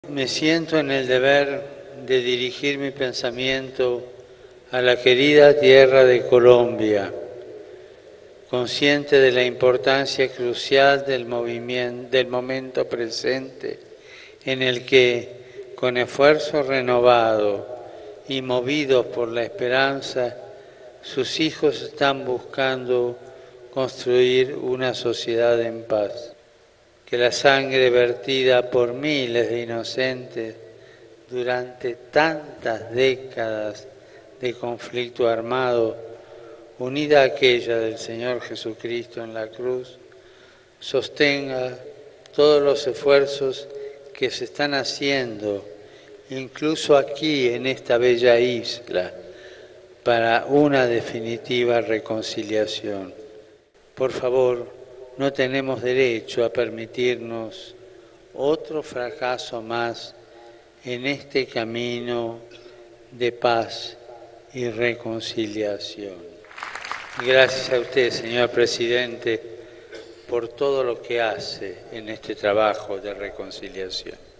Me siento en el deber de dirigir mi pensamiento a la querida tierra de Colombia, consciente de la importancia crucial del momento presente, en el que, con esfuerzo renovado y movidos por la esperanza, sus hijos están buscando construir una sociedad en paz. Que la sangre vertida por miles de inocentes durante tantas décadas de conflicto armado, unida a aquella del Señor Jesucristo en la cruz, sostenga todos los esfuerzos que se están haciendo, incluso aquí en esta bella isla, para una definitiva reconciliación. Por favor, no tenemos derecho a permitirnos otro fracaso más en este camino de paz y reconciliación. Gracias a usted, señor presidente, por todo lo que hace en este trabajo de reconciliación.